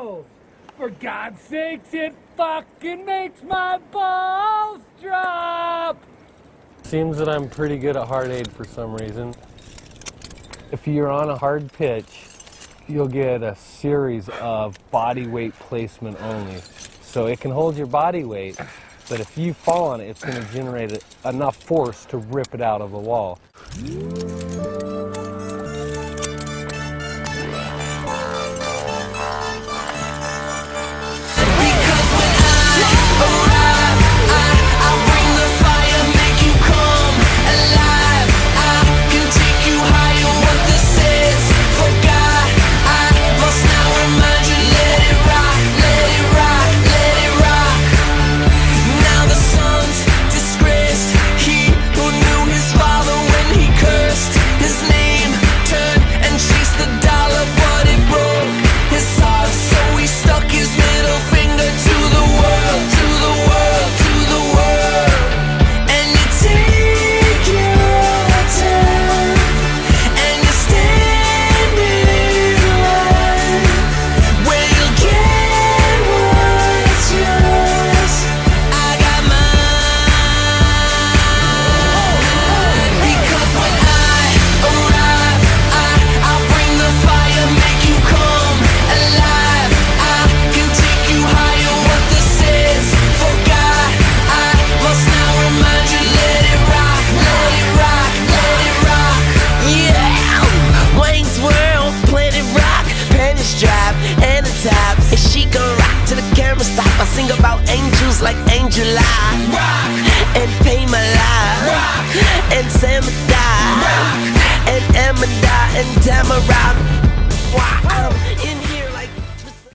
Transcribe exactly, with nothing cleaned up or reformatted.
balls! For God's sakes, it fucking makes my balls drop! Seems that I'm pretty good at hard aid for some reason. If you're on a hard pitch, you'll get a series of body weight placement only. So it can hold your body weight, but if you fall on it, it's going to generate enough force to rip it out of the wall. Sing about angels like Angel I Rock. And Pay My Life Rock. And Samadai Rock. And Amanda and Tamara Rock.